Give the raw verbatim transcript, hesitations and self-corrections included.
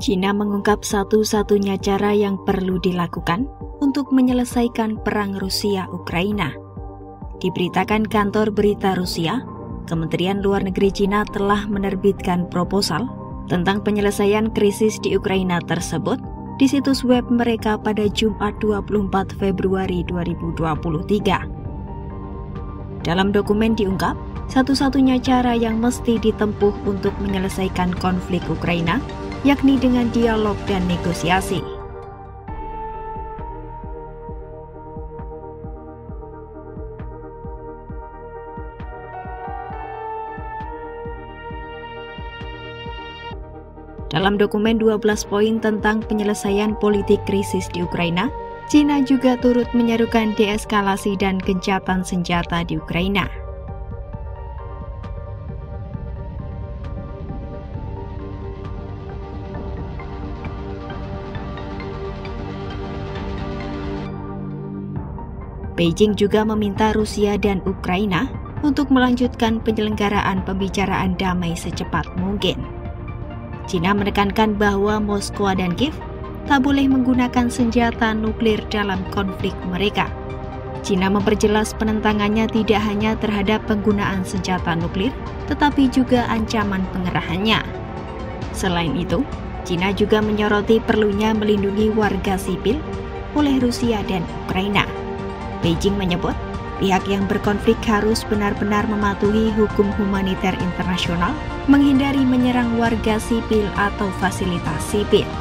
China mengungkap satu-satunya cara yang perlu dilakukan untuk menyelesaikan perang Rusia-Ukraina. Diberitakan kantor berita Rusia, Kementerian Luar Negeri China telah menerbitkan proposal tentang penyelesaian krisis di Ukraina tersebut di situs web mereka pada Jumat dua puluh empat Februari dua ribu dua puluh tiga. Dalam dokumen diungkap, satu-satunya cara yang mesti ditempuh untuk menyelesaikan konflik Ukraina yakni dengan dialog dan negosiasi. Dalam dokumen dua belas poin tentang penyelesaian politik krisis di Ukraina, China juga turut menyerukan deeskalasi dan gencatan senjata di Ukraina. Beijing juga meminta Rusia dan Ukraina untuk melanjutkan penyelenggaraan pembicaraan damai secepat mungkin. China menekankan bahwa Moskwa dan Kiev tak boleh menggunakan senjata nuklir dalam konflik mereka. China memperjelas penentangannya tidak hanya terhadap penggunaan senjata nuklir, tetapi juga ancaman pengerahannya. Selain itu, China juga menyoroti perlunya melindungi warga sipil oleh Rusia dan Ukraina. Beijing menyebut pihak yang berkonflik harus benar-benar mematuhi hukum humaniter internasional, menghindari menyerang warga sipil atau fasilitas sipil.